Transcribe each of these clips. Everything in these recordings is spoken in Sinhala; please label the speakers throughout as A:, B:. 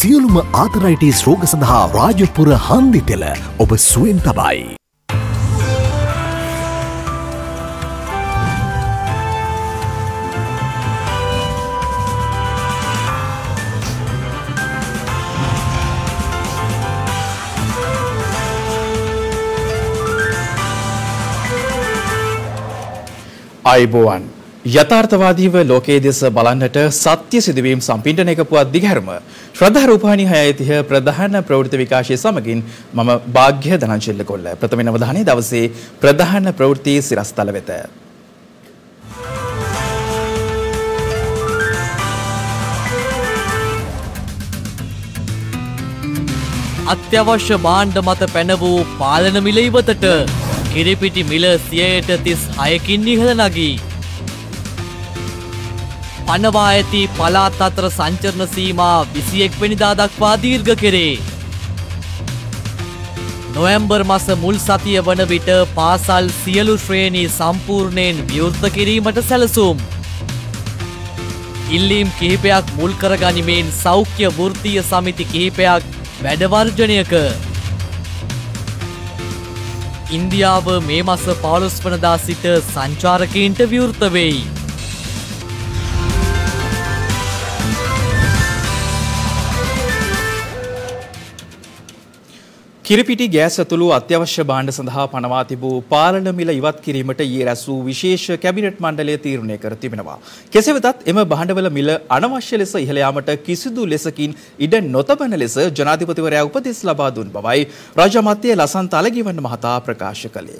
A: සියලුම ආතරයිටිස් රෝග සඳහා රාජපුර හන්දි තෙල ඔබ සුවෙන් තබයි.
B: අයිබෝවන් යථාර්ථවාදීව ලෝකයේ දෙස බලන්නට සත්‍ය සිදුවීම් සම්පින්ඩනයක පුවත් දිගහැරම ශ්‍රද්ධා රූපවාහිනී 630 ප්‍රධාන ප්‍රවෘත්ති විකාශය සමගින් මම භාග්‍ය ධනංජල කොල්ල ප්‍රථම අවධානය දවසේ ප්‍රධාන ප්‍රවෘත්ති සිරස්තල වෙත.
C: අත්‍යවශ්‍ය භාණ්ඩ මත පැන වූ පාලන මිල ඉවතට කිරිපිටි මිල 36%කින් ඉහළ නගී. පනවා ඇති පළාත් අතර සංචරණ සීමා 21 වෙනිදා දක්වා දීර්ඝ කෙරේ. නොවැම්බර් මාස මුල් සතිය වන විට පාසල් සියලු ශ්‍රේණි සම්පූර්ණයෙන් විවෘත කිරීමට සැලසුම්. ඉල්ලීම් කිහිපයක් මුල් කරගනිමින් සෞඛ්‍ය වෘත්තීය සමිති කිහිපයක් වැඩ වර්ජනයක. ඉන්දියාව මේ මාස 15 වනදා සිට සංචාරකීන්ට විවෘත වෙයි.
B: කිරිපිටි ගෑස් ඇතුළු අත්‍යවශ්‍ය භාණ්ඩ සඳහා පනවා තිබූ පාලන මිල ඉවත් කිරීමට ඊයේ රැස් වූ විශේෂ කැබිනට් මණ්ඩලය තීරණය කර තිබෙනවා. කෙසේ වෙතත් එම භාණ්ඩවල මිල අනවශ්‍ය ලෙස ඉහළ යාමට කිසිදු ලෙසකින් ඉඩ නොතබන ලෙස ජනාධිපතිවරයා උපදෙස් ලබා දුන් බවයි රාජ්‍ය අමාත්‍ය ලසන්ත අලගිවන්න මහතා ප්‍රකාශ කළේ.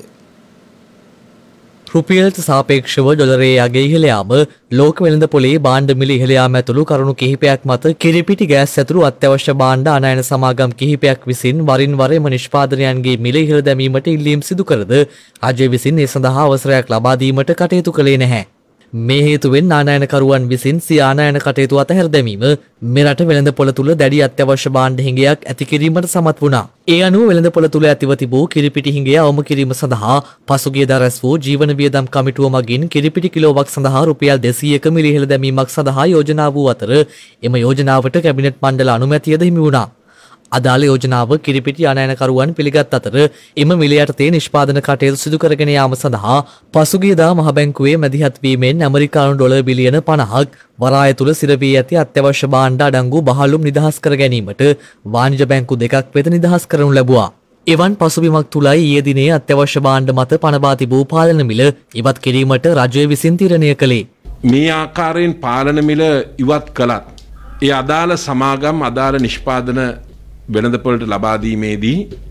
C: රුපියලට සාපේක්ෂව ඩොලරයේ අගය ඉහළ යාම, ලෝක වෙළඳපොලේ භාණ්ඩ මිල ඉහළ යාම ඇතුළු කරුණු කිහිපයක් මත කිරිපිටි ගෑස් ඇතුළු අත්‍යවශ්‍ය භාණ්ඩ ආනයන සමාගම් කිහිපයක් විසින් වරින් වර එම නිෂ්පාදනයන්ගේ මිල ඉහළ දැමීමට ඉල්ලීම් සිදු කරද රජය විසින් ඒ සඳහා අවසරයක් ලබා දීමට කටයුතු කළේ නැහැ. මේ හේතුවෙන් ආනයනකරුවන් විසින් සිය ආනයන කටයුතු අතහැර දැමීම මෙරට වෙළඳපොළ තුල දැඩි අත්‍යවශ්‍ය භාණ්ඩ හිඟයක් ඇති කිරීමට සමත් වුණා. ඒ අනුව වෙළඳපොළ තුල ඇතිව තිබූ කිරිපිටි හිඟය අවම කිරීම සඳහා පසුගියදා රැස් වූ ජීවන වියදම් කමිටුව මගින් කිරිපිටි කිලෝවක් සඳහා රුපියල් 200ක මිල ඉහළ දැමීමක් සඳහා යෝජනා වූ අතර එම යෝජනාවට කැබිනට් මණ්ඩල අනුමැතියද හිමි වුණා. අදාළ යෝජනාව කිරිපිටි ආනයනකරුවන් පිළිගත් අතර එම මිල යටතේ නිෂ්පාදන කටයුතු සිදු කරගෙන යාම සඳහා පසුගියදා මහ බැංකුවේ මැදිහත් වීමෙන් ඇමරිකානු ඩොලර් බිලියන 50ක් වරාය තුල සිර වී ඇති අත්‍යවශ්‍ය භාණ්ඩ අඩංගු බහලුම් නිදහස් කර ගැනීමට වාණිජ බැංකු දෙකක් වෙත නිදහස් කරනු ලැබුවා. එවන් පසුබිමක් තුලයි ඊයේ දිනේ අත්‍යවශ්‍ය භාණ්ඩ මත පනබා තිබූ පාලන මිල ඉවත් කිරීමට රජය විසින් තීරණය කළේ.
D: මේ ආකාරයෙන් පාලන මිල ඉවත් කළත් ඒ අදාළ සමාගම් අදාළ නිෂ්පාදන වෙළඳපොළට ලබා දීමේදී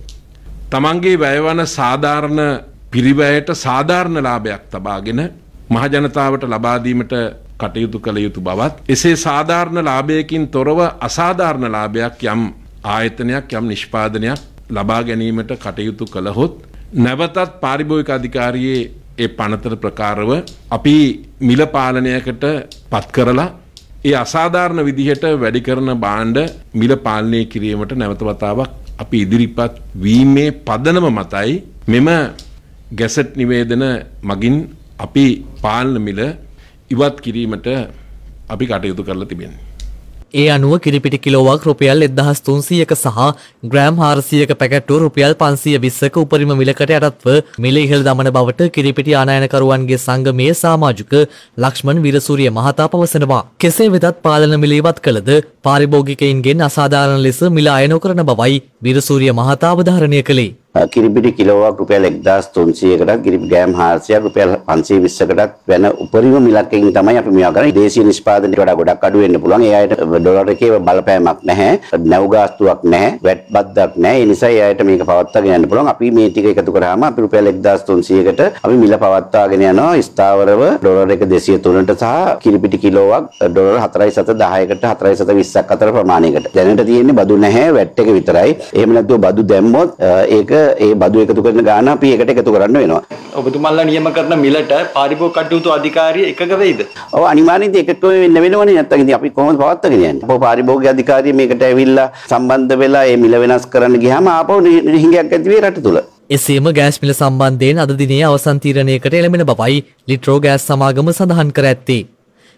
D: තමන්ගේ වැයවන සාධාරණ පිරිවැයට සාධාරණ ලාභයක් තබාගෙන මහ ජනතාවට ලබා දීමට කටයුතු කළ යුතු බවත්, එසේ සාධාරණ ලාභයකින් තොරව අසාධාරණ ලාභයක් යම් ආයතනයක් යම් නිෂ්පාදනයක් ලබා ගැනීමට කටයුතු කළහොත් නැවතත් පාරිභෝගික අධිකාරියේ ඒ පනතර ප්‍රකාරව අපි මිල පාලනයකට පත් කරලා ඒ අසාධාරණ විදිහට වැඩි කරන භාණ්ඩ මිල පාලනය කිරීමට නැවත වතාවක් අපි ඉදිරිපත් වීමේ පදනම මතයි මෙම ගැසට් නිවේදන මගින් අපි පාලන මිල ඉවත් කිරීමට අපි කටයුතු කරලා තිබෙනවා.
C: ඒ අනුව කිරිපිටි කිලෝවක් රුපියල් 1300ක සහ ග්‍රෑම් 400ක පැකට්ටුව රුපියල් 520ක උපරිම මිලකට යටත්ව මිල ඉහළ දමන බවට කිරිපිටි ආනයනකරුවන්ගේ සංගමයේ සමාජික ලක්ෂ්මන් වීරසූරිය මහතා පවසනවා. කෙසේ වෙතත් පාලන මිල ඉවත් කළද පාරිභෝගිකයින්ගෙන් අසාධාරණ ලෙස මිල අය නොකරන බවයි වීරසූරිය මහතා අවධාරණය කළේ.
E: කිරිපිටි කිලෝවක් රුපියල් 1300කටත් කිරිපිටි ග්‍රෑම් 400ක් රුපියල් 520කටත් වෙන උපරිම මිලකින් තමයි අපි මේවා කරන්නේ. දේශීය නිෂ්පාදනයට වඩා ගොඩක් අඩු වෙන්න පුළුවන්. ඒ අයට ඩොලර් එකේ බලපෑමක් නැහැ. නැව් ගාස්තුවක් නැහැ. වැට් බද්දක් නැහැ. ඒ නිසා ඒ අයට මේක පවත්වාගෙන යන්න පුළුවන්. අපි මේ ටික එකතු කරාම අපි රුපියල් 1300කට අපි මිල පවත්වාගෙන යනවා ස්ථාවරව ඩොලර් එක 203ට සහ කිරිපිටි කිලෝවක් ඩොලර් 4.10කට 4.20ක් අතර ප්‍රමාණයකට. දැනට තියෙන්නේ බදු නැහැ වැට් එක විතරයි. එහෙම නැත්නම් බදු දැම්මොත් ඒක ඒ බදු එකතු කරන ගාන අපි ඒකට එකතු කරන්න වෙනවා.
F: ඔබතුමාලා නියම කරන මිලට පාරිභෝගික කටයුතු අධිකාරිය එකග වෙයිද?
E: ඔව් අනිවාර්යයෙන් එකතු වෙන්න වෙනවනේ. නැත්නම් ඉතින් අපි කොහොමද පවත්වාගෙන යන්නේ? අපෝ පාරිභෝගික අධිකාරිය මේකට ඇවිල්ලා සම්බන්ධ වෙලා මේ මිල වෙනස් කරන්න ගියාම ආපහු හිඟයක් ඇති වෙයි රට තුල.
C: එසේම ගෑස් මිල සම්බන්ධයෙන් අද දිනේ අවසන් තීරණයකට එළඹෙන බවයි ලිට්‍රෝ ගෑස් සමාගම සඳහන් කර ඇත්තේ.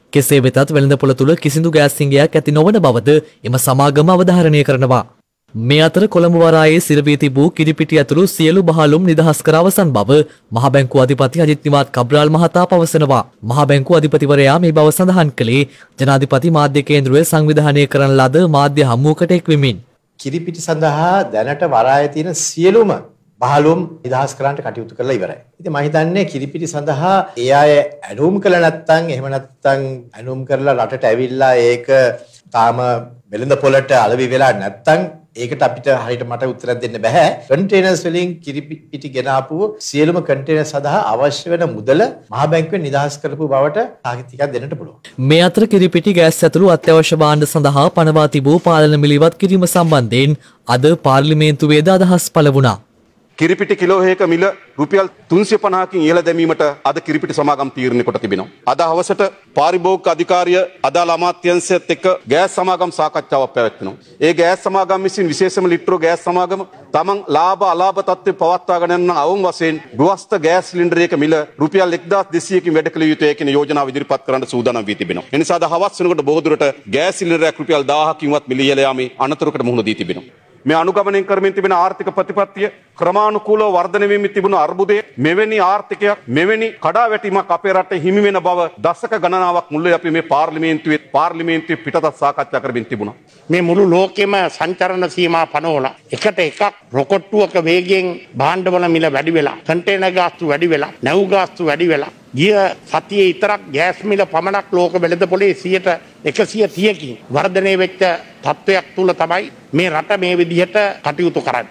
C: කෙසේ වෙතත් වෙළඳපොළ තුළ කිසිදු ගෑස් සිංගයක් ඇති නොවන බවද එම සමාගම අවධාරණය කරනවා. මේ අතර කොළඹ වරායේ සිරවී තිබූ කිරිපිටි ඇතුළු සියලු බහලුම් නිදහස් කර අවසන් බව මහ බැංකුව අධිපති අජිත් නිවාඩ් කබ්‍රාල් මහතා පවසනවා. මහ බැංකුව අධිපතිවරයා මේ බව සඳහන් කළේ ජනාධිපති මාධ්‍ය කේන්ද්‍රය සංවිධානය කරන ලද මාධ්‍ය හමුවකට එක්වෙමින්.
G: කිරිපිටි සඳහා දැනට වරායේ තියෙන සියලුම බහලුම් නිදහස් කරන්නට කටයුතු කරලා ඉවරයි. ඉතින් මම හිතන්නේ කිරිපිටි සඳහා ඒ අය ඇනුම් කළ නැත්නම් එහෙම නැත්නම් ඇනුම් කරලා රටට ඇවිල්ලා ඒක තාම වෙළඳ පොළට අලෙවි වෙලා නැත්නම් ඒකට අපිට හරියට මට උත්තරයක් දෙන්න බෑ. කන්ටේනර්ස් වලින් කිරිපිටි ගෙන ආපු සියලුම කන්ටේනර් සඳහා අවශ්‍ය වෙන මුදල මහ බැංකුවෙන් නිදහස් කරපු බවට සාහිත්‍යයක් දෙන්නට පුළුවන්.
C: මේ අතර කිරිපිටි ගෑස් ඇතුළු අත්‍යවශ්‍ය භාණ්ඩ සඳහා පනවා තිබූ පාලන මිල ඉවත් කිරීම සම්බන්ධයෙන් අද පාර්ලිමේන්තුවේද අදහස් පළ වුණා.
H: කිරිපිටි කිලෝ හේක මිල රුපියල් 350කින් ඉහළ දැමීමට අද කිරිපිටි සමාගම් තීරණය කොට තිබෙනවා. අද හවසට පාරිභෝගික අධිකාරිය අදාළ අමාත්‍යාංශයත් එක්ක ගෑස් සමාගම් සාකච්ඡාවක් පැවැත්වෙනවා. ඒ ගෑස් සමාගම් විසින් විශේෂම ලිට්‍රෝ ගෑස් සමාගම තමන් ලාභ අලාභ තත්ත්වය පවත්වාගෙන යන අවුන් වශයෙන් ගෘහස්ත ගෑස් සිලින්ඩරයක මිල රුපියල් 1200කින් වැඩ කළ යුතුයි කියන යෝජනාව ඉදිරිපත් කරන්න සූදානම් වී තිබෙනවා. ඒ නිසා අද හවස් වෙනකොට බොහෝ දුරට ගෑස් සිලින්ඩරයක් රුපියල් 1000කින්වත් මිල ඉහළ යාමේ අනතුරකට මුහුණ දී තිබෙනවා. මේ අනුගමනය කරමින් තිබෙන ආර්ථික ප්‍රතිපත්තිය ක්‍රමානුකූලව වර්ධනය වෙමින් තිබුණු අර්බුදය මෙවැනි ආර්ථිකයක් මෙවැනි කඩාවැටීමක් අපේ රටේ හිමි වෙන බව දශක ගණනාවක් මුල්ලේ අපි මේ පාර්ලිමේන්තුවේ පිටතත් සාකච්ඡා කරමින් තිබුණා.
I: මේ මුළු ලෝකෙම සංචරණ සීමා පනවලා එකට එකක් රොකට්ටුවක වේගයෙන් භාණ්ඩවල මිල වැඩි වෙලා කන්ටේනර් ගාස්තු වැඩි වෙලා නැව් ගාස්තු වැඩි වෙලා ගිය සතියේ විතරක් ගෑස් මිල පමණක් ලෝක වෙළඳපොලේ 130කින් වර්ධනය වෙච්ච තත්ත්වයක් තුල තමයි මේ රට මේ විදිහට කටයුතු කරන්නේ.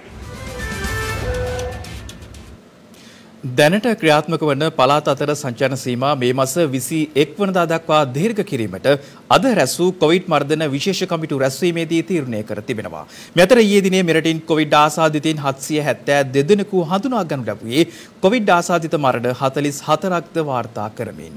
B: දැනට ක්‍රියාත්මක වන පළාත් අතර සංචාරන සීමා මේ මාස 21 වනදා දක්වා දීර්ඝ කිරීමට අද රැස් වූ කොවිඩ් මර්ධන විශේෂ කමිටු රැස්වීමේදී තීරණය කර තිබෙනවා. මේ අතර ඊයේ දිනේ මෙරටින් කොවිඩ් ආසාදිතයින් 772 දෙනෙකු හඳුනා ගනු ලැබුවේ කොවිඩ් ආසාදිත මරණ 44ක්ද වාර්තා කරමින්.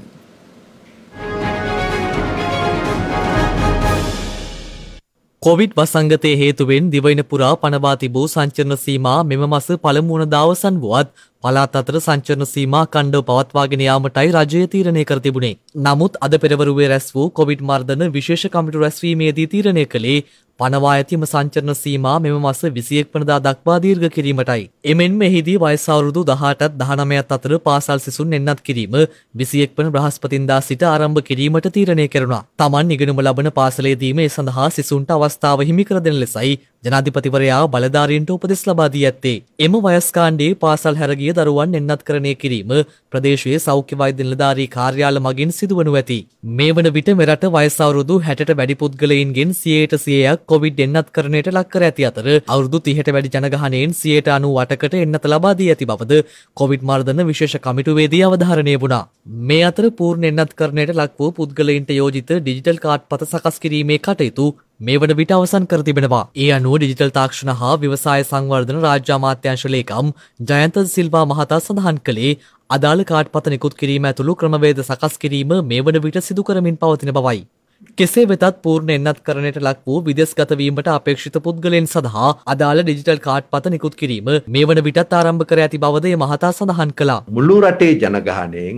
C: කොවිඩ් වසංගතයේ හේතුවෙන් දිවයින පුරා පනවා තිබූ සංචරණ සීමා මෙම මාස පළමු වනදා අවසන් වුවත් පළාත් අතර සංචරණ සීමා ඛණ්ඩව පවත්වාගෙන යාමටයි රජය තීරණය කර තිබුණේ. නමුත් අද පෙරවරුවේ රැස් වූ කොවිඩ් මර්ධන විශේෂ කමිටු රැස්වීමේදී තීරණය කළේ පනවා ඇතිම සංචරණ සීමා මෙම මාස 21 වනදා දක්වා දීර්ඝ කිරීමටයි. එමෙන්ම එහිදී වයස අවුරුදු 18ත් 19ත් අතර පාසල් සිසුන් එන්නත් කිරීම 21 වන බ්‍රහස්පතින්දා සිට ආරම්භ කිරීමට තීරණය කෙරුණා. Taman ඉගෙනුම ලබන පාසලේදීම ඒ සඳහා සිසුන්ට අවස්ථාව හිමි කර දෙන ලෙසයි ජනාධිපතිවරයා බලධාරීන්ට උපදෙස් ලබා දී ඇත්තේ. එම වයස් කාණ්ඩයේ පාසල් හැරගිය දරුවන් එන්නත්කරණය කිරීම ප්‍රදේශයේ සෞඛ්‍ය වෛද්‍ය නිලධාරී කාර්යාල මගින් සිදුවනු ඇති. මේ වන විට මෙරට වයස අවුරුදු 60ට වැඩි පුද්ගලයින්ගෙන් 100%ක් කොවිඩ් එන්නත්කරණයට ලක් කර ඇති අතර අවුරුදු 30ට වැඩි ජනගහනයෙන් 98%කට එන්නත ලබා දී ඇති බවද කොවිඩ් මර්ධන විශේෂ කමිටුවේදී අවධාරණය වුණා. මේ අතර පූර්ණ එන්නත්කරණයට ලක් වූ පුද්ගලයින්ට යෝජිත ඩිජිටල් කාඩ් පත සකස් කිරීමේ කටයුතු මේ වන විට අවසන් කර තිබෙනවා. ඒ අනුව ඩිජිටල් තාක්ෂණ හා ව්‍යවසාය සංවර්ධන රාජ්‍ය අමාත්‍යාංශ ලේකම් ජයන්ත සිල්වා මහතා සඳහන් කළේ අදාළ කාඩ් පත නිකුත් කිරීම ඇතුළු ක්‍රමවේද සකස් කිරීම මේ වන විට සිදු කරමින් පවතින බවයි. කෙසේ වෙතත් පූර්ණ එන්නත්කරණයට ලක් වූ විදේශගත වීමට අපේක්ෂිත පුද්ගලයන් සඳහා අදාළ ඩිජිටල් කාඩ් පත නිකුත් කිරීම මේ වන විටත් ආරම්භ කර ඇති බවද ඒ මහතා සඳහන් කළා.
J: මුළු රටේ ජනගහනයෙන්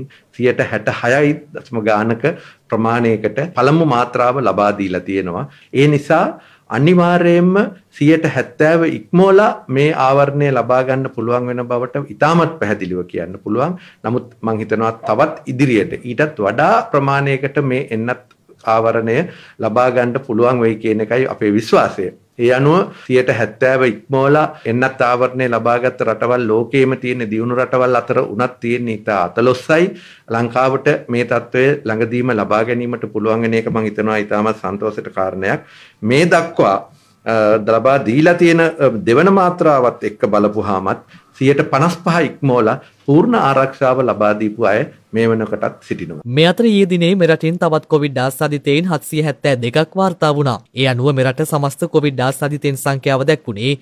J: 66% ගානක ප්‍රමාණයකට පළමු මාත්‍රාව ලබා දීලා තියෙනවා. ඒ නිසා අනිවාර්යයෙන්ම 70% ඉක්මෝලා මේ ආවරණය ලබා ගන්න පුළුවන් වෙන බවට ඉතාමත් පැහැදිලිව කියන්න පුළුවන්. නමුත් මම හිතනවා තවත් ඉදිරියට ඊටත් වඩා ප්‍රමාණයකට මේ එන්නත් ආවරණය ලබා ගන්න පුළුවන් වෙයි කියන එකයි අපේ විශ්වාසය. ඒ අනුව 70% ඉක්මෝලා එන්නත් ආවරණය ලබාගත් රටවල් ලෝකයේම තියෙන දියුණු රටවල් අතර උනත් තියෙන ඉතා අතලොස්සයි. ලංකාවට මේ තත්ත්වය ළඟදීම ලබා ගැනීමට පුළුවන් වෙන එක මම හිතනවා ඉතාමත් සන්තෝෂයට කාරණයක්. මේ දක්වා ලබා දීලා තියෙන දෙවන මාත්‍රාවත් එක්ක බලපුවාමත් 55% ඉක්මෝලා පූර්ණ ආරක්ෂාව ලබා දීපු අය මේ වෙනකොටත් සිටිනවා.
C: මේ අතර ඊයේ දිනේ මෙරටින් තවත් කොවිඩ් ආසාදිතයින් 772ක් වාර්තා වුණා. ඒ අනුව මෙරට සමස්ත කොවිඩ් ආසාදිතයින් සංඛ්‍යාව දැක්ුණේ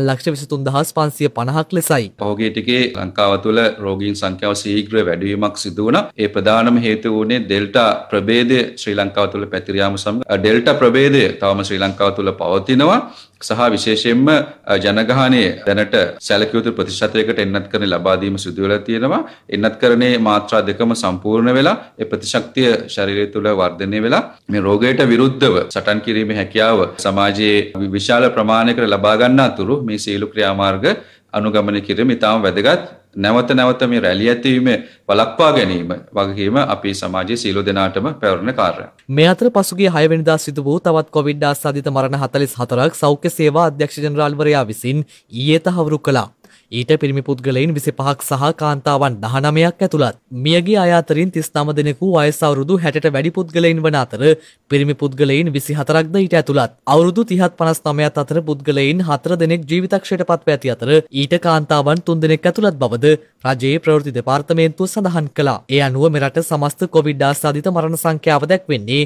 C: 5,23,550ක් ලෙසයි.
K: පහුගිය ටිකේ ලංකාව තුළ රෝගීන් සංඛ්‍යාව ශීඝ්‍ර වැඩිවීමක් සිදු වුණා. ඒ ප්‍රධානම හේතුව වුණේ ඩෙල්ටා ප්‍රභේදය ශ්‍රී ලංකාව තුළ පැතිර යාම සමග ඩෙල්ටා ප්‍රභේදය තවම ශ්‍රී ලංකාව තුළ පවතිනවා. සහ විශේෂයෙන්ම ජනගහනය දැනට සැලකිය යුතු ප්‍රතිශතයකට එන්නත් කරන ලබා දීම සිදු වෙලා තියෙනවා. එන්නත්කරණයේ මාත්‍රා දෙකම සම්පූර්ණ වෙලා ඒ ප්‍රතිශක්තිය ශරීරය තුළ වර්ධනය වෙලා මේ රෝගයට විරුද්ධව සටන් කිරීමේ හැකියාව සමාජයේ විශාල ප්‍රමාණයකට ලබා ගන්න අතුරු මේ සියලු ක්‍රියාමාර්ග අනුගමනය කිරීම ඉතාම වැදගත්. නැවත නැවත මේ රැලි ඇතිවීම වළක්වා ගැනීම වගකීම අපේ සමාජයේ සියලු දෙනාටම පැවරෙන කාර්යයක්.
C: මේ අතර පසුගිය 6 වෙනිදා සිදු වූ තවත් කොවිඩ් ආසාදිත මරණ 44ක් සෞඛ්‍ය සේවා අධ්‍යක්ෂ ජෙනරාල්වරයා විසින් ඊයේ තහවුරු කළා. ඊට පිරිමි පුද්ගලයින් 25ක් සහ කාන්තාවන් 19ක් ඇතුළත්. මියගිය අය අතරින් 39 දෙනෙකු වයස අවුරුදු 60ට වැඩි පුද්ගලයින් වන අතර පිරිමි පුද්ගලයින් 24ක්ද ඊට ඇතුළත්. අවුරුදු 30ත් 59ත් අතර පුද්ගලයින් 4 දෙනෙක් ජීවිතක්ෂයට පත්ව ඇති අතර ඊට කාන්තාවන් 3 දෙනෙක් ඇතුළත් බවද රජයේ ප්‍රවෘත්ති දෙපාර්තමේන්තුව සඳහන් කළා. ඒ අනුව මෙරට සමස්ත කොවිඩ් ආසාදිත මරණ සංඛ්‍යාව දැක්වෙන්නේ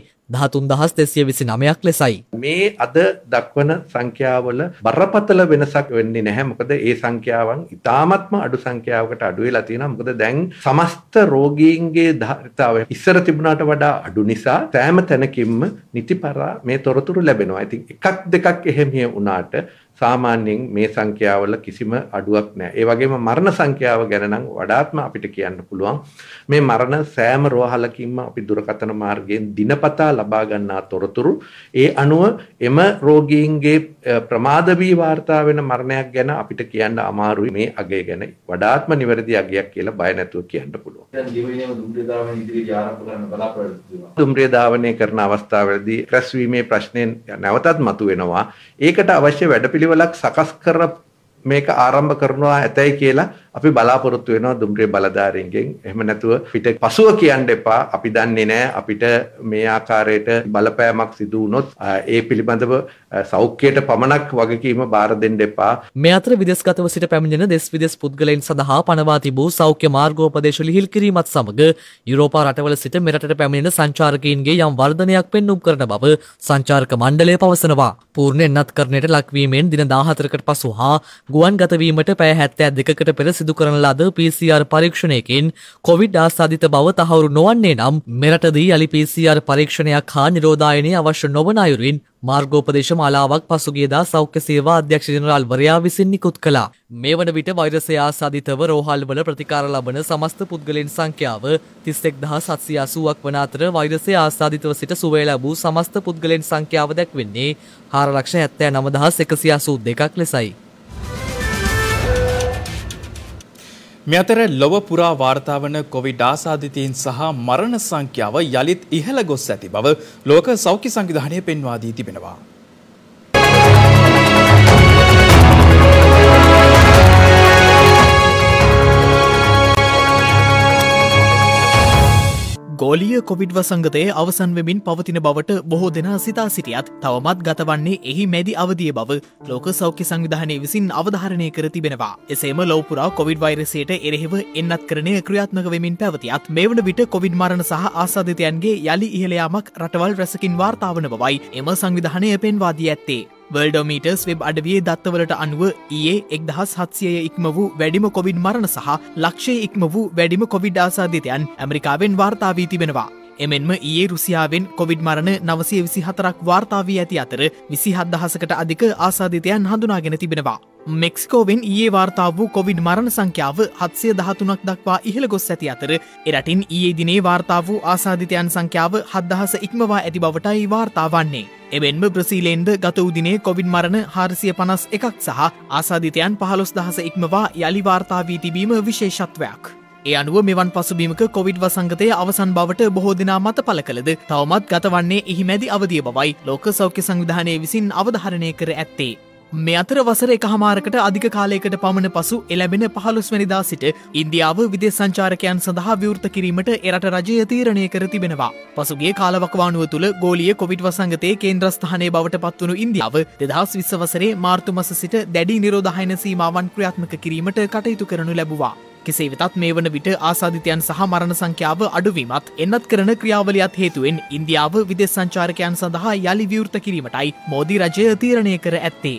C: 13229ක් ලෙසයි.
J: මේ අද දක්වන සංඛ්‍යාවල බරපතල වෙනසක් වෙන්නේ නැහැ. මොකද ඒ සංඛ්‍යාවන් ඉතාමත්ම අඩු සංඛ්‍යාවකට අඩු වෙලා තියෙනවා. මොකද දැන් සමස්ත රෝගීන්ගේ ධාරිතාවය ඉස්සර තිබුණාට වඩා අඩු නිසා සෑම තැනකින්ම නිතිපරා මේ තොරතුරු ලැබෙනවා. ඉතින් එකක් දෙකක් එහෙම වුණාට සාමාන්‍යයෙන් මේ සංඛ්‍යාවල කිසිම අඩුවක් නැහැ. ඒ වගේම මරණ සංඛ්‍යාව ගැන නම් වඩාත්ම අපිට කියන්න පුළුවන්. මේ මරණ සෑම රෝහලකින්ම අපි දුරකථන මාර්ගයෙන් දිනපතා ලබා ගන්නා තොරතුරු ඒ අනුව එම රෝගීන්ගේ ප්‍රමාද වී වාර්තා වෙන මරණයක් ගැන අපිට කියන්න අමාරුයි. මේ අගය ගැන වඩාත්ම නිවැරදි අගයක් කියලා බය නැතුව කියන්න පුළුවන්.
L: දැන් දිවෙනේම දුම්රිය ධාවනය ඉදිරියට ආරම්භ කරන්න බලාපොරොත්තු වෙනවා.
J: දුම්රිය ධාවනය කරන අවස්ථාවේදී ක්‍රැස්වීමේ ප්‍රශ්නයෙන් නැවතත් මතුවෙනවා. ඒකට අවශ්‍ය වැඩපිළිවෙලක් සකස් කර මේක ආරම්භ කරනවා ඇතයි කියලා අපි බලාපොරොත්තු වෙනවා දුම්රිය බලධාරීන්ගෙන්. එහෙම නැතුව පිට පසුව කියන්න එපා. අපි දන්නේ නැහැ අපිට මේ ආකාරයට බලපෑමක් සිදු වුණොත් ඒ පිළිබඳව සෞඛ්‍යයට පමණක් වගකීම බාර දෙන්න එපා.
C: මේ අතර විදේශගතව සිට පැමිණෙන දෙස් විදේශ පුද්ගලයන් සඳහා පනවා තිබූ සෞඛ්‍ය මාර්ගෝපදේශ ලිහිල් කිරීමත් සමග යුරෝපා රටවල සිට මෙරටට පැමිණෙන සංචාරකයින්ගේ යම් වර්ධනයක් පෙන්නුම් කරන බව සංචාරක මණ්ඩලය පවසනවා. පූර්ණ එන්නත්කරණයට ලක්වීමෙන් දින 14කට පසු හා ගුවන් ගතවීමට පැය 72කට පෙර සිදු කරන ලද PCR පරීක්ෂණයකින් කොවිඩ් ආසාදිත බව තහවුරු නොවන්නේ නම් මෙරටදී යලි PCR පරීක්ෂණයක් හා නිරෝධායනය අවශ්‍ය නොවන අයුරින් මාර්ගෝපදේශ මාලාවක් පසුගියදා සෞඛ්‍ය සේවා අධ්‍යක්ෂ ජෙනරාල්වරයා විසින් නිකුත් කළා. මේ වන විට වෛරසය ආසාදිතව රෝහල්වල ප්‍රතිකාර ලබන සමස්ත පුද්ගලයන් සංඛ්‍යාව 31780ක් වන අතර වෛරසය ආසාදිතව සිට සුවය ලැබූ සමස්ත පුද්ගලයන් සංඛ්‍යාව දැක්වෙන්නේ 479182ක් ලෙසයි.
B: මේ අතර ලොව පුරා වාර්තා වන කොවිඩ් ආසාදිතයින් සහ මරණ සංඛ්‍යාව යලිත් ඉහළ ගොස් ඇති බව ලෝක සෞඛ්‍ය සංවිධානය පෙන්වා දී තිබෙනවා.
M: ගෝලීය කොවිඩ් වසංගතයේ අවසන් වෙමින් පවතින බවට බොහෝ දෙනා සිතා සිටියත් තවමත් ගතවන්නේ එහි මැදි අවධිය බව ලෝක සෞඛ්‍ය සංවිධානය විසින් අවධාරණය කර තිබෙනවා. එසේම ලොවපුරා කොවිඩ් වෛරසයට එරෙහිව එන්නත්කරණය ක්‍රියාත්මක වෙමින් පැවතියත් මේ වන විට කොවිඩ් මරණ සහ ආසාදිතයන්ගේ යලි ඉහළ යාමක් රටවල් රැසකින් වාර්තා වන බවයි එම සංවිධානය පෙන්වා දී ඇත්තේ. වර්ල්ඩෝමීටර්ස් වෙබ් අඩවියේ දත්තවලට අනුව ඊයේ 1700 ඉක්ම වූ වැඩිම කොවිඩ් මරණ සහ ලක්ෂය ඉක්ම වූ වැඩිම කොවිඩ් ආසාදිතයන් ඇමරිකාවෙන් වාර්තා වී තිබෙනවා. එමෙන්ම ඊයේ රුසියාවෙන් කොවිඩ් මරණ 924ක් වාර්තා වී ඇති අතර 27000කට අධික ආසාදිතයන් හඳුනාගෙන තිබෙනවා. මෙක්සිකෝවෙන් ඊයේ වාර්තා වූ කොවිඩ් මරණ සංඛ්‍යාව 713ක් දක්වා ඉහළ ගොස් ඇති අතර එරටින් ඊයේ දිනේ වාර්තා වූ ආසාදිතයන් සංඛ්‍යාව 7000 ඉක්මවා ඇති බවටයි වාර්තා වන්නේ. එමෙන්ම බ්‍රසීලයෙන්ද ගත වූ දිනේ කොවිඩ් මරණ 451ක් සහ ආසාදිතයන් 15000 ඉක්මවා යලි වාර්තා වී තිබීම විශේෂත්වයක්. ඒ අනුව මෙවන් පසුබිමක කොවිඩ් වසංගතය අවසන් බවට බොහෝ දෙනා මත පළ කළද තවමත් ගතවන්නේ එහි මැදි අවධිය බවයි ලෝක සෞඛ්‍ය සංවිධානය විසින් අවධාරණය කර ඇත්තේ. මේ අතර වසර එකහමාරකට අධික කාලයකට පමණ පසු එළැබෙන 15 වෙනිදා සිට ඉන්දියාව විදේශ සංචාරකයන් සඳහා විවෘත කිරීමට එරට රජය තීරණය කර තිබෙනවා. පසුගිය කාලවකවානුව තුළ ගෝලීය කොවිඩ් වසංගතයේ කේන්ද්‍රස්ථානය බවට පත්වුණු ඉන්දියාව 2020 වසරේ මාර්තු මාස සිට දැඩි නිරෝධායන සීමාවන් ක්‍රියාත්මක කිරීමට කටයුතු කරනු ලැබුවා. කෙසේ වෙතත් මේ වන විට ආසාදිතයන් සහ මරණ සංඛ්‍යාව අඩුවීමත් එන්නත් කරන ක්‍රියාවලියත් හේතුවෙන් ඉන්දියාව විදේශ සංචාරකයන් සඳහා යලි විවෘත කිරීමටයි මෝදි රජය තීරණය කර ඇත්තේ.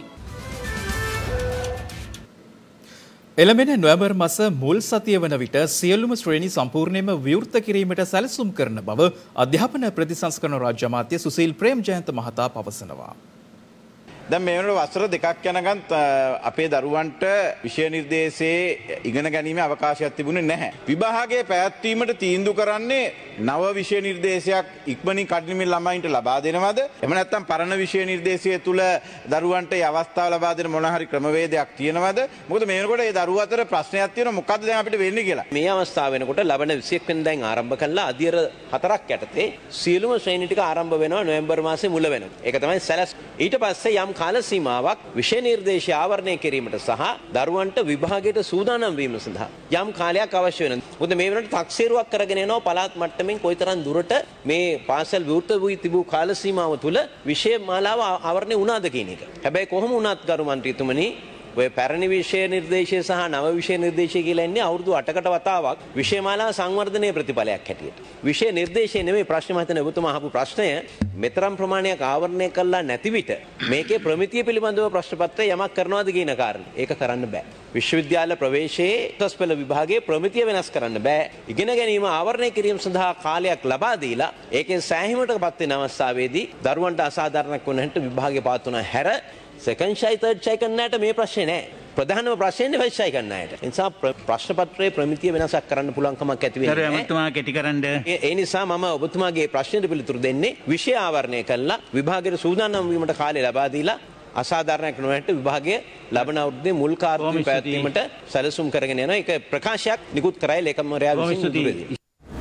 B: එළඹෙන නොවැම්බර් මාස මුල් සතිය වන විට සියලුම ශ්‍රේණි සම්පූර්ණයෙන්ම විවෘත කිරීමට සැලසුම් කරන බව අධ්‍යාපන ප්‍රතිසංස්කරණ රාජ්‍ය අමාත්‍ය සුසීල් ප්‍රේමජයන්ත මහතා පවසනවා.
N: දැන් මේ වෙනකොට වසර දෙකක් යනකම් අපේ දරුවන්ට විෂය නිර්දේශයේ ඉගෙන ගැනීමේ අවකාශයක් තිබුණේ නැහැ. විභාගයේ පැවැත්වීමට තීන්දුව කරන්නේ නව විෂය නිර්දේශයක් ඉක්මනින් කඩිනමින් ළමයින්ට ලබා දෙනවද? එහෙම නැත්නම් පරණ විෂය නිර්දේශය තුල දරුවන්ට මේ අවස්ථාව ලබා දෙන මොන හරි ක්‍රමවේදයක් තියෙනවද? මොකද මේ වෙනකොට මේ දරුවෝ අතර ප්‍රශ්නයක් තියෙනවා මොකද්ද දැන් අපිට වෙන්නේ කියලා.
O: මේ අවස්ථාව වෙනකොට ලබන 21 වෙනිදාන් ආරම්භ කළා අධ්‍යයන 4ක් යටතේ සියලුම ශ්‍රේණි ටික ආරම්භ වෙනවා නොවැම්බර් මාසයේ මුල වෙනකොට. ඒක තමයි සැලස්. ඊට පස්සේ යම් කාල සීමාවක් විෂය නිර්දේශය ආවරණය කිරීමට සහ දරුවන්ට විභාගයට සූදානම් වීම සඳහා යම් කාලයක් අවශ්‍ය වෙනවා. මොකද මේ වෙනකොට තක්සේරුවක් කරගෙන යනවා පළාත් මට්ටමින් කොයිතරම් දුරට මේ පාසල් විවෘත වී තිබූ කාල සීමාව තුළ විෂය මාලාව ආවරණය වුණාද කියන එක. හැබැයි කොහොම වුණත් ගරු මන්ත්‍රීතුමනි ඔය පැරණි විෂය නිර්දේශය සහ නව විෂය නිර්දේශය කියලා ඉන්නේ අවුරුදු 8කට වතාවක් විෂය මාලාව සංවර්ධනයේ ප්‍රතිඵලයක් හැටියට. විෂය නිර්දේශය නෙමෙයි ප්‍රශ්න මම හිතන්නේ ඔබතුමා අහපු ප්‍රශ්නය මෙතරම් ප්‍රමාණයක් ආවරණය කළා නැති විට මේකේ ප්‍රමිතිය පිළිබඳව ප්‍රශ්න පත්‍රය යමක් කරනවාද කියන කාරණේ. ඒක කරන්න බෑ. විශ්වවිද්‍යාල ප්‍රවේශයේ උසස් පෙළ විභාගයේ ප්‍රමිතිය වෙනස් කරන්න බෑ. ඉගෙන ගැනීම ආවරණය කිරීම සඳහා කාලයක් ලබා දීලා ඒකෙන් සෑහීමකටපත් වෙන අවස්ථාවේදී දරුවන්ට අසාධාරණයක් වුණ හැට විභාගය පාත් වුණා හැර සෙකන්ඩ් ෂයි තර්ඩ් ෂයි කරන්නට මේ ප්‍රශ්නේ නෑ. ප්‍රධානම ප්‍රශ්නේ ෆස්ට් ෂයි කරන්න අයට. ඒ නිසා ප්‍රශ්න පත්‍රයේ ප්‍රමිතිය වෙනසක් කරන්න පුළුවන් කමක් ඇති වෙන්නේ නෑ. ඔබතුමා කෙටි කරන්න. ඒ නිසා මම ඔබතුමාගේ ප්‍රශ්නෙට පිළිතුරු දෙන්නේ විෂය ආවරණය කළා විභාගයට සූදානම් වීමට කාලය ලබා දීලා අසාධාරණයක් නොවැට විභාගයේ ලබන අවුරුද්දේ මුල් කාර්යය පැවැත්වීමට සැලසුම් කරගෙන යනවා. ඒක ප්‍රකාශයක් නිකුත් කරයි ලේකම්වරයා විසින්.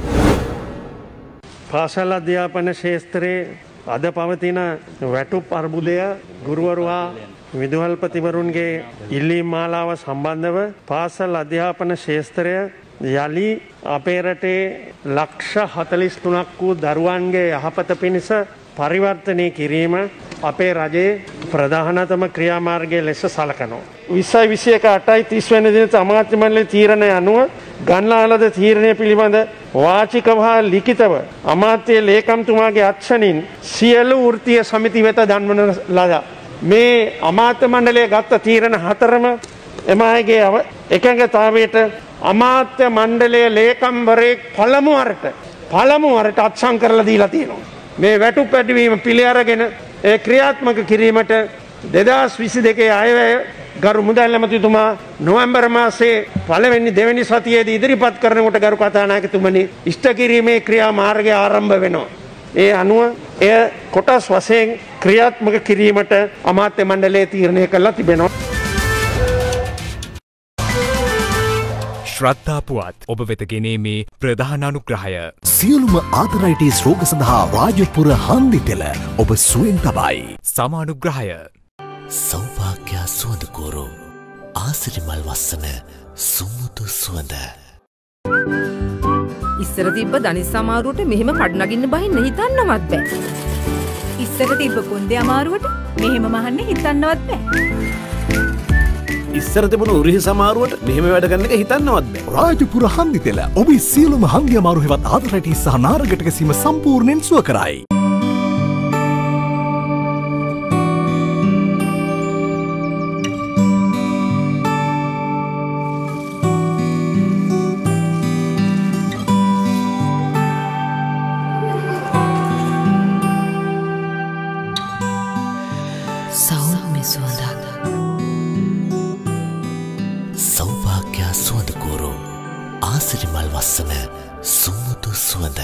P: පාසල් අධ්‍යාපන ක්ෂේත්‍රයේ අද පවතින වැටුප් අර්බුදය ගුරුවරු හා විදුහල්පතිවරුන්ගේ ඉල්ලීම් මාලාව සම්බන්ධව පාසල් අධ්‍යාපන ක්ෂේත්‍රය යලි අපේ රටේ ලක්ෂ 43ක් වූ දරුවන්ගේ යහපත පිණිස පරිවර්තනය කිරීම අපේ රජයේ ප්‍රධානතම ක්‍රියාමාර්ගය ලෙස සලකනවා. 2021 වෙනි දින අමාත්‍ය මණ්ඩලයේ තීරණය අනුව ගන්නා ලද තීරණය පිළිබඳ වාචිකව හා ලිඛිතව අමාත්‍ය ලේකම්තුමාගේ අත්සනින් සියලු වෘත්තීය සමිති වෙත දන්වන ලද මේ අමාත්‍ය මණ්ඩලය ගත්ත තීරණ හතරම එම අයගේ එකඟතාවයට අමාත්‍ය මණ්ඩලයේ ලේකම්වරයෙක් පළමු වරට අත්සන් කරලා දීලා තියෙනවා. මේ වැටුප් වැඩිවීම පිළි අරගෙන ඒ ක්‍රියාත්මක කිරීමට 2022 අයවැය ගරු මුදල් ඇමතිතුමා නොවැම්බර් මාසයේ පළවෙනි දෙවෙනි සතියේදී ඉදිරිපත් කරනකොට ගරු කතානායකතුමනි ඉෂ්ට කිරීමේ ක්‍රියාමාර්ගය ආරම්භ වෙනවා. ඒ අනුව එය කොටස් වශයෙන් ක්‍රියාත්මක කිරීමට අමාත්‍ය මණ්ඩලය තීරණය කළා තිබෙනවා.
A: ශ්‍රද්ධා පුවත් ඔබ වෙත ගෙනීමේ ප්‍රධාන අනුග්‍රහය. සියලුම ආතරයිටිස් රෝග සඳහා රාජපුර හන්දිතෙල ඔබ සුවෙන් තබයි. සමානුග්‍රහය. සෞභාග්‍ය සුවඳකෝරු ආසිරිමල් වස්සන සුමුදු සුවඳ.
Q: ඉස්සර තිබ්බ දනිස් අමාරුවට මෙහෙම කඩනගින්න බහින්න හිතන්නවත් බෑ. ඉස්සර තිබ්බ කොන්දේ අමාරුවට මෙහෙම මහන්න හිතන්නවත් බෑ.
A: ඉස්සර තිබුණු උරිහි සමාරුවට මෙහෙම වැඩ කරන්න එක හිතන්නවත් බෑ. රාජපුර හන්දිතෙල ඔබේ සියලුම හන්දිය අමාරු හෙවත් ආතරයිටිස් සහ නාරගටක සීම සම්පූර්ණයෙන් සුව කරයි. ආසිරිමල් වස්සන සුමුදු සුවඳ.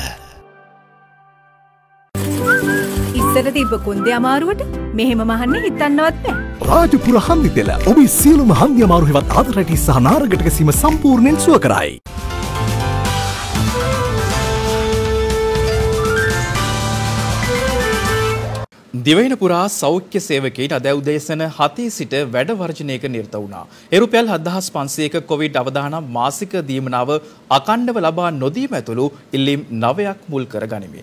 Q: ඉස්සර තිබ්බ කොන්දේ අමාරුවට මෙහෙම මහන්න හිතන්නවත් බෑ.
A: රාජපුර හන්දිතෙල ඔබේ සියලුම හන්දිය අමාරු හෙවත් ආතරයිටිස් සහ නාරගටක සීම සම්පූර්ණයෙන් සුව කරයි.
B: දිවයින පුරා සෞඛ්‍ය සේවකයින් අද උදෑසන 7 සිට වැඩ වර්ජනයක නිරත වුණා. රුපියල් 7500ක කොවිඩ් අවදානම් මාසික දීමනාව අකණ්ඩව ලබා නොදීම ඇතුළු ඉල්ලීම් 9ක් මුල් කර ගනිමින්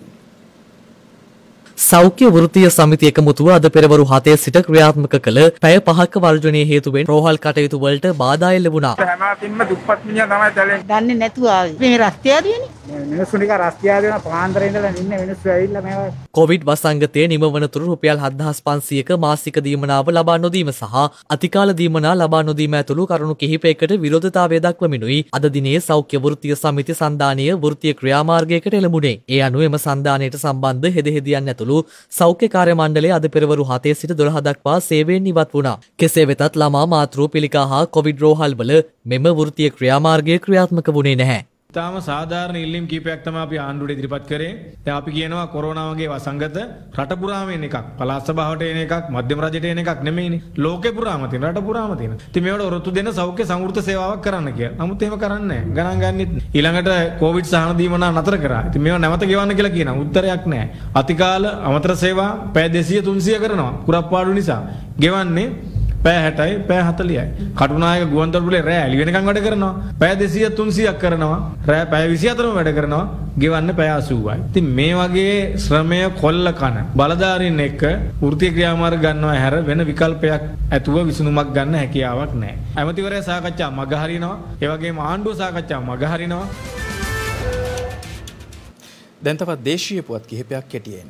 C: සෞඛ්‍ය වෘත්තීය සමිතිය එකමුතුව අද පෙරවරු 7 සිට ක්‍රියාත්මක කළ පැය 5ක වර්ජනයේ හේතුවෙන් රෝහල් කටයුතු වලට බාධා එල්ල වුණා.
R: හැමතින්ම දුප්පත් මිනිහා තමයි තැලෙන්නේ.
S: දන්නේ නැතුව ආවේ. මේ රස්තිය ආදියනේ.
R: මිනිස්සු නිකන් රස්තියාද වෙන පාන්දරේ ඉඳලා ඉන්නේ මිනිස්සු ඇවිල්ලා මේවා
C: කොවිඩ් වසංගතයේ නිමවනතුරු රුපියල් 7500ක මාසික දීමනාව ලබා නොදීම සහ අතිකාල දීමනා ලබා නොදීම ඇතුළු කරුණු කිහිපයකට විරෝධතාවය දක්වමිනුයි අද දිනේ සෞඛ්‍ය වෘත්තීය සමිති සන්ධානීය වෘත්තීය ක්‍රියාමාර්ගයකට එළඹුණේ. ඒ අනුව එම සන්ධානයට සම්බන්ධ හෙදෙහෙදියන් ඇතුළු සෞඛ්‍ය කාර්ය මණ්ඩලය අද පෙරවරු 7 සිට 12 දක්වා සේවයෙන් ඉවත් වුණා. කෙසේ වෙතත් ළමා මාතෘ පිළිකා හා කොවිඩ් රෝහල්වල මෙම වෘත්තීය ක්‍රියාමාර්ගය ක්‍රියාත්මක වුණේ නැහැ.
S: තාම සාධාරණ ඉල්ලීම් කීපයක් තමයි අපි ආණ්ඩුවට ඉදිරිපත් කරේ. දැන් අපි කියනවා කොරෝනා වගේ වසංගත රට පුරාම එන එකක්. පළාත් සභාවට එන එකක්, මධ්‍යම රජයට එන එකක් නෙමෙයිනේ. ලෝකේ පුරාම තියෙන, රට පුරාම තියෙන. ඉතින් මේවට ඔරොත්තු දෙන්න සෞඛ්‍ය සංවෘත සේවාවක් කරන්න කියලා. නමුත් එහෙම කරන්නේ නැහැ. ගණන් ගන්නෙත් නෑ. ඊළඟට කොවිඩ් සහන දීමනා නතර කරා. ඉතින් මේවා නැවත ගෙවන්න කියලා කියනවා. උත්තරයක් නැහැ. අතිකාල අමතර සේවා පැය 200 300 කරනවා. කුරප්පාඩු නිසා. ගෙවන්නේ පැය 60යි පැය 40යි. කටුනායක ගුවන්තොටුපළේ රෑ එළි වෙනකන් වැඩ කරනවා. පැය 200 300ක් කරනවා. රෑ පැය 24ම වැඩ කරනවා. ගෙවන්නේ පැය 80යි. ඉතින් මේ වගේ ශ්‍රමය කොල්ල කන බලධාරීන් එක්ක වෘත්තීය ක්‍රියාමාර්ග ගන්නවා හැර වෙන විකල්පයක් ඇතුව විසඳුමක් ගන්න හැකියාවක් නැහැ. ඇමතිවරයා සාකච්ඡා මග හරිනවා. ඒ වගේම ආණ්ඩුව සාකච්ඡා මග හරිනවා.
B: දැන් තවත් දේශීය පුවත් කිහිපයක් කෙටියෙන්.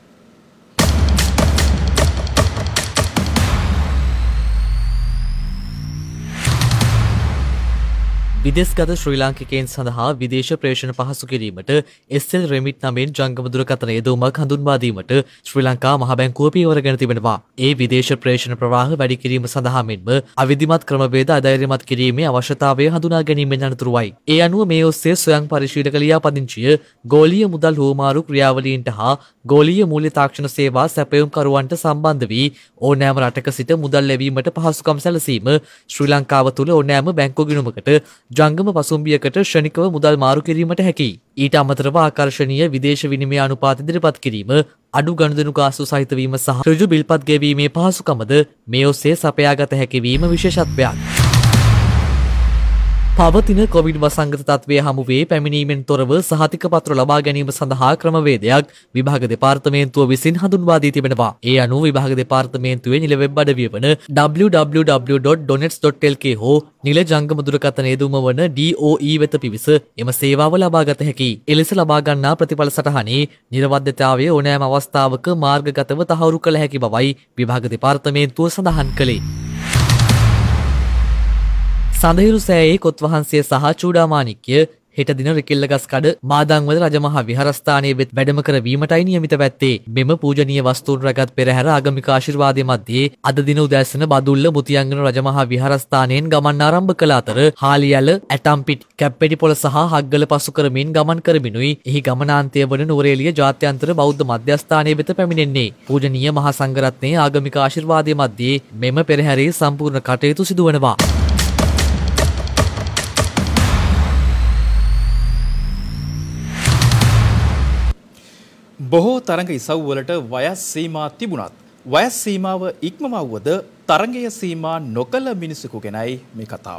C: විදේශගත ශ්‍රී ලාංකිකයන් සඳහා විදේශ ප්‍රේෂණ පහසු කිරීමට SL රෙමිට් නමින් ජංගම දුරකථන යෙදවීමක් හඳුන්වා දීමට ශ්‍රී ලංකා මහ බැංකුව පියවරගෙන තිබෙනවා. ඒ විදේශ ප්‍රේෂණ ප්‍රවාහ වැඩි කිරීම සඳහා මෙන්ම අවිධිමත් ක්‍රමවේද අධෛර්යමත් කිරීමේ අවශ්‍යතාවය හඳුනා ගැනීමෙන් අනතුරුවයි. ඒ අනුව මේ ඔස්සේ ස්වයං පරිශීලක ලියාපදිංචිය ගෝලීය මුදල් හුවමාරු ක්‍රියාවලීන්ට හා ගෝලීය මූල්‍ය තාක්ෂණ සේවා සැපයුම්කරුවන්ට සම්බන්ධ වී ඕනෑම රටක සිට මුදල් ලැබීමට පහසුකම් සැලසීම ශ්‍රී ලංකාව තුළ ඕනෑම බැංකු ගිණුමකට ජංගම පසුම්බියකට ක්ෂණිකව මුදල් මාරු කිරීමට හැකියි. ඊට අමතරව ආකර්ශනීය විදේශ විනිමය අනුපාත ඉදිරිපත් කිරීම, අඩු ගනුදෙනු ගාස්තු සහිත වීම සහ ඍජු බිල්පත් ගෙවීමේ පහසුකමද මේ ඔස්සේ සපයාගත හැකි වීම විශේෂත්වයක්. පවතින කොවිඩ් වසංගත තත්ත්වය හමුවේ පැමිණීමෙන් තොරව සහතික පත්‍ර ලබා ගැනීම සඳහා ක්‍රමවේදයක් විභාග දෙපාර්තමේන්තුව විසින් හඳුන්වා දී තිබෙනවා. ඒ අනුව විභාග දෙපාර්තමේන්තුවේ නිල වෙබ් අඩවිය වන www.donets.lk හෝ නිල ජංගම දුරකථන යෙදුම වන DOE වෙත පිවිස එම සේවාව ලබා ගත හැකියි. එලෙස ලබා ගන්නා ප්‍රතිඵල සටහනේ නිර්වද්‍යතාවය ඕනෑම අවස්ථාවක මාර්ගගතව තහවුරු කළ හැකි බවයි විභාග දෙපාර්තමේන්තුව සඳහන් කළේ. සඳහිරු සෑයේ කොත් වහන්සේ සහ චූඩාමාණික්‍ය හෙට දින රිකිල්ලගස්කඩ මාදංවල රජමහා විහාරස්ථානයේ වෙත් වැඩම කරවීමටයි නියමිත වැත්තේ. මෙම පූජනීය වස්තුන් රැගත් පෙරහැර ආගමික ආශිර්වාදය මැද්දේ අද දින උදෑසන බදුල්ල මුතියංගන රජමහා විහාරස්ථානයෙන් ගමන් ආරම්භ කළ අතර හාලියල ඇටම්පිට කැප්පෙටිපොළ සහ හග්ගල පසු කරමින් ගමන් කරමිනුයි එහි ගමනාන්තය වන නුවරඑළිය ජාත්‍යන්තර බෞද්ධ මධ්‍යස්ථානයේ වෙත පැමිණෙන්නේ. පූජනීය මහා සංඝරත්නයේ ආගමික ආශිර්වාදය මැද්දේ මෙම පෙරහැරේ සම්පූර්ණ කටයුතු සිදුවනවා.
B: බොහෝ තරඟ ඉසව්වලට වයස් සීමා තිබුණත් වයස් සීමාව ඉක්මවවද තරඟය සීමා නොකළ මිනිසෙකු ගැනයි මේ කතාව.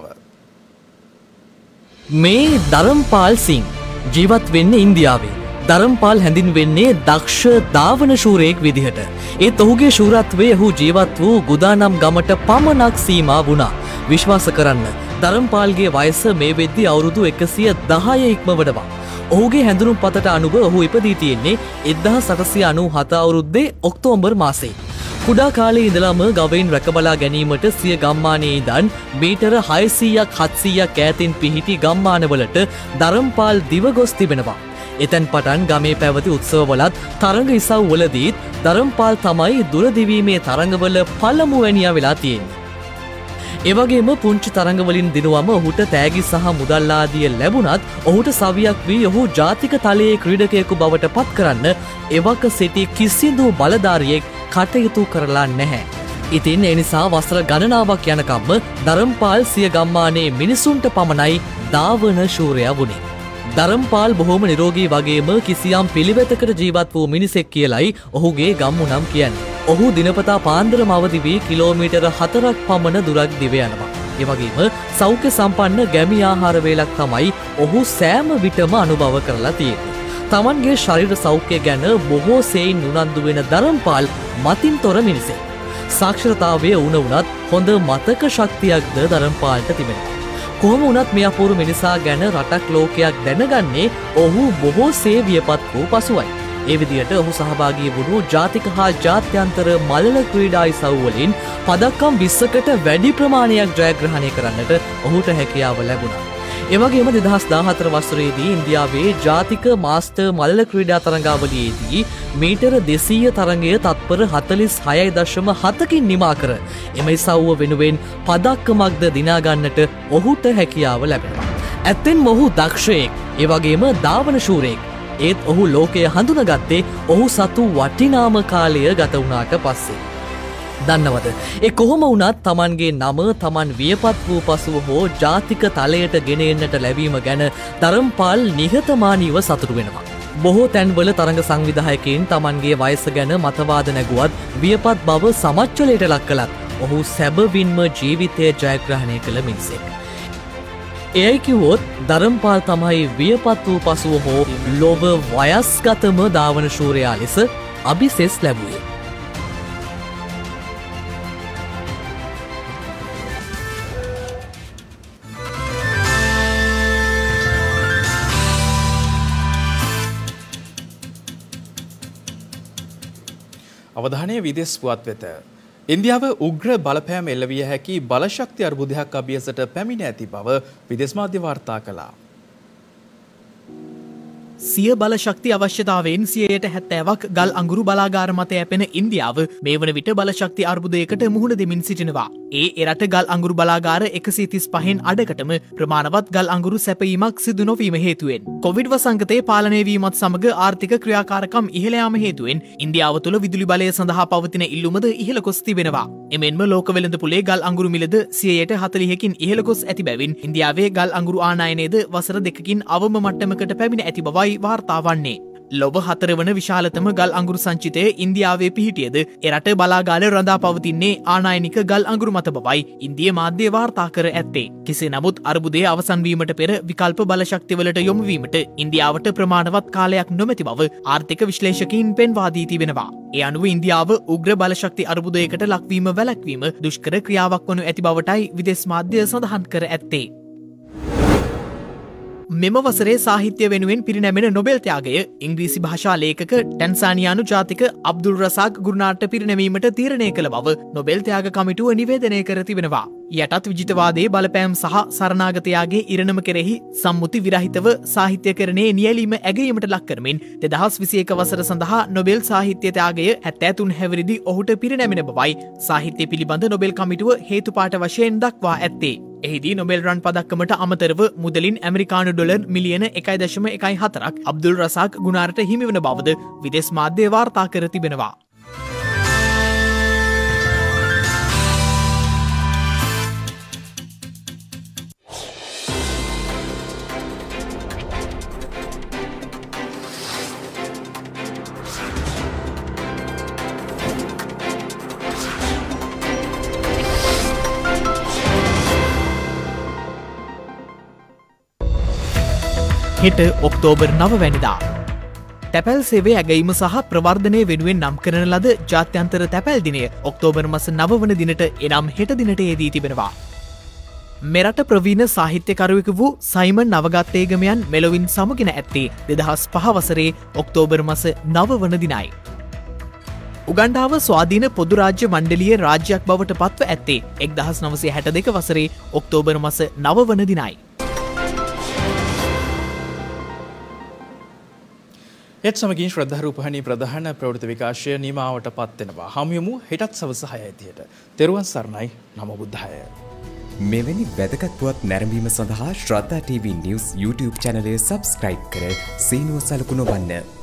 C: මේ ධරම්පාල් සිං ජීවත් වෙන්නේ ඉන්දියාවේ. ධරම්පාල් හැඳින්වෙන්නේ දක්ෂ ධාවන ශූරයෙක් විදිහට. ඒත් ඔහුගේ ශූරත්වය ඔහු ජීවත් වූ ගුදානම් ගමට පමණක් සීමා වුණා. විශ්වාස කරන්න ධරම්පාල්ගේ වයස මේ වෙද්දී අවුරුදු 110 ඉක්මවනවා. ඔහුගේ හැඳුනුම් පතට අනුව ඔහු ඉපදී තියෙන්නේ 1897 අවුරුද්දේ ඔක්තෝබර් මාසයේ. කුඩා කාලේ ඉඳලම ගවයින් රැකබලා ගැනීමට සිය ගම්මානයේ ඉඳන් මීටර 600ක් 700ක් ඈතින් පිහිටි ගම්මානවලට ධරම්පාල් දිව ගොස් තිබෙනවා. එතෙන් පටන් ගමේ පැවති උත්සවවලත් තරඟ ඉසව්වලදීත් ධරම්පාල් තමයි දුර දිවීමේ තරඟවල පළමුවැනියා වෙලා තියෙන්නේ. එවගේම පුංචි තරඟවලින් දිනුවම ඔහුට තෑගි සහ මුදල් ආදිය ලැබුණත් ඔහුට සවියක් වී ඔහු ජාතික තලයේ ක්‍රීඩකයෙකු බවට පත් කරන්න එවක සිටි කිසිදු බලධාරියෙක් කටයුතු කරලා නැහැ. ඉතින් ඒ නිසා වසර ගණනාවක් යනකම්ම ධරම්පාල් සිය ගම්මානයේ මිනිසුන්ට පමණයි ධාවන ශූරයා වුණේ. ධරම්පාල් බොහොම නිරෝගී වගේම කිසියම් පිළිවෙතකට ජීවත් වූ මිනිසෙක් කියලයි ඔහුගේ ගම්මුනම් කියන්නේ. ඔහු දිනපතා පාන්දරම අවදි වී කිලෝමීටර 4ක් පමණ දුරක් දිව යනවා. ඒ වගේම සෞඛ්‍ය සම්පන්න ගැමි ආහාර වේලක් තමයි ඔහු සෑම විටම අනුභව කරලා තියෙන්නේ. Tamanගේ ශරීර සෞඛ්‍ය ගැන බොහෝ සෙයින් උනන්දු වෙන ධරම්පාල් මතින් තොර මිනිසෙක්. සාක්ෂරතාවය වුණත් හොඳ මතක ශක්තියක්ද ධරම්පාල්ට තිබෙනවා. කොහොම වුණත් මේ අපූර්ව මිනිසා ගැන රටක් ලෝකයක් දැනගන්නේ ඔහු බොහෝසේ වියපත් වූ පසුවයි. ඒ විදිහට ඔහු සහභාගී වුණු ජාතික හා ජාත්‍යන්තර මල්ල ක්‍රීඩා ඉසව් වලින් පදක්කම් 20කට වැඩි ප්‍රමාණයක් ජයග්‍රහණය කරන්නට ඔහුට හැකියාව ලැබුණා. ඒ වගේම 2014 වසරේදී ඉන්දියාවේ ජාතික මාස්ටර් මල්ල ක්‍රීඩා තරඟාවලියේදී මීටර 200 තරඟය තත්පර 46.7කින් නිමා කර එම ඉසව්ව වෙනුවෙන් පදක්කමක්ද දිනා ගන්නට ඔහුට හැකියාව ලැබෙනවා. ඇත්තෙන්ම ඔහු දක්ෂයෙක්, ඒ වගේම ධාවන ශූරයෙක්. ඒත් ඔහු ලෝකය හඳුනගත්තේ ඔහු සතු වටිනාම කාලය ගත වුණාට පස්සේ. දන්නවද? ඒ කොහොම වුණත් Tamanගේ නම Taman වියපත් වූ පසුව හෝ ජාතික තලයට ගෙන එන්නට ලැබීම ගැන ධර්මපාල් නිහතමානීව සතුටු වෙනවා. බොහෝ තැන්වල තරඟ සංවිධායකයින් Tamanගේ වයස ගැන මතවාද නැගුවත් වියපත් බව සමච්චලයට ලක් කළත් ඔහු සැබවින්ම ජීවිතය ජයග්‍රහණය කළ මිනිසෙක්. එයයි කිව්වොත් ධර්මපාල් තමයි වියපත් වූ පසුව හෝ ලොව වයස්ගතම ධාවන ශූරයා ලෙස අභිසෙස් ලැබුවේ.
B: අවධානය විදේශ පුවත් වෙත. ඉන්දියාව උග්‍ර බලපෑම එල්ලවිය හැකි බලශක්ති අර්බුදයක් අභියසට පැමිණ ඇති බව විදේශ මාධ්‍ය වාර්තා කළා.
M: සිය බලශක්ති අවශ්‍යතාවයෙන් 70%ක් ගල් අඟුරු බලාගාර මත යැපෙන ඉන්දියාව මේ වන විට බලශක්ති අර්බුදයකට මුහුණ දෙමින් සිටිනවා. එරට ගල් අඟුරු බලාගාර 135න් අඩකටම ප්‍රමාණවත් ගල් අඟුරු සැපයීමක් සිදු නොවීම හේතුවෙන් කොවිඩ් වසංගතයේ පාලනය වීමත් සමග ආර්ථික ක්‍රියාකාරකම් ඉහළ යාම හේතුවෙන් ඉන්දියාව තුළ විදුලි බලය සඳහා පවතින ඉල්ලුමද ඉහළ ගොස් තිබෙනවා. එමෙන්ම ලෝක වෙළඳපොලේ ගල් අඟුරු මිලද 40%කින් ඉහළ ගොස් ඇති බැවින් ඉන්දියාවේ ගල් අඟුරු ආනයනයේද වසර 2කින් අවම මට්ටමකට පැමිණ ඇති බවයි වාර්තා වන්නේ. ලොව 4 වන විශාලතම ගල් අඟුරු සංචිතය ඉන්දියාවේ පිහිටියද එරට බලාගාර රඳා පවතින්නේ ආනයනික ගල් අඟුරු මත බවයි ඉන්දිය මාධ්‍ය වාර්තා කර ඇත්තේ. කෙසේ නමුත් අර්බුදය අවසන් වීමට පෙර විකල්ප බලශක්තිවලට යොමු වීමට ඉන්දියාවට ප්‍රමාණවත් කාලයක් නොමැති බව ආර්ථික විශ්ලේෂකයින් පෙන්වා දී තිබෙනවා. ඒ අනුව ඉන්දියාව උග්‍ර බලශක්ති අර්බුදයකට ලක්වීම වැළැක්වීම දුෂ්කර ක්‍රියාවක් වනු ඇති බවටයි විදේශ මාධ්‍ය සඳහන් කර ඇත්තේ. මෙම වසරේ සාහිත්‍ය වෙනුවෙන් පිරිනැමෙන නොබෙල් ත්‍යාගය ඉංග්‍රීසි භාෂා ලේඛක ටැන්සානියානු ජාතික අබ්දුල් රසාක් ගුරුනාට්ට පිරිනැමීමට තීරණය කළ බව නොබෙල් ත්‍යාග කමිටුව නිවේදනය කර තිබෙනවා. යටත් විජිතවාදයේ බලපෑම් සහ සරණාගතයාගේ ඉරණම කෙරෙහි සම්මුති විරහිතව සාහිත්‍යකරණයේ නියැලීම ඇගීමට ලක් කරමින් 2021 වසර සඳහා නොබෙල් සාහිත්‍ය ත්‍යාගය 73 හැවිරිදි ඔහුට පිරිනැමෙන බවයි සාහිත්‍ය පිළිබඳ නොබෙල් කමිටුව හේතුපාට වශයෙන් දක්වා ඇත්තේ. එහිදී නොබෙල් රන් පදක්කමට අමතරව මුදලින් ඇමරිකානු ඩොලර් මිලියන 1.14ක් අබ්දුල් රසාක් ගුණාරට හිමිවන බවද විදේශ මාධ්‍ය වාර්තා කර තිබෙනවා. හෙට ඔක්තෝබර් 9 වැනිදා තැපැල් සේවය ඇගීම සහ ප්‍රවර්ධනය වෙනුවෙන් නම් කරන ලද ජාත්‍යන්තර තැපැල් දිනය ඔක්තෝබර් මාස 9 වන දිනට එනම් හෙට දිනට යෙදී තිබෙනවා. මෙරට ප්‍රවීණ සාහිත්‍යකරුවෙකු වූ සයිමන් නවගත්තේගමයන් මෙලොවින් සමගෙන ඇත්තේ 2005 වසරේ ඔක්තෝබර් මාස 9 වන දිනයි. උගණ්ඩාව ස්වාධීන පොදු රාජ්‍ය මණ්ඩලීය රාජ්‍යයක් බවට පත්ව ඇත්තේ 1962 වසරේ ඔක්තෝබර් මාස 9 වන දිනයි.
B: එත් සමගින් ශ්‍රද්ධාරූපහානී ප්‍රධාන ප්‍රවෘත්ති විකාශය නිමාවට පත්වෙනවා. හමුයමු හෙටත් සවස 6 ඇතියට. තෙරුවන් සරණයි. නමෝ බුද්ධාය.
A: මෙවැනි වැදගත් පුවත් නැරඹීම සඳහා ශ්‍රද්ධා TV News YouTube channel එක subscribe කර සීනුව සලකුණු වන්න.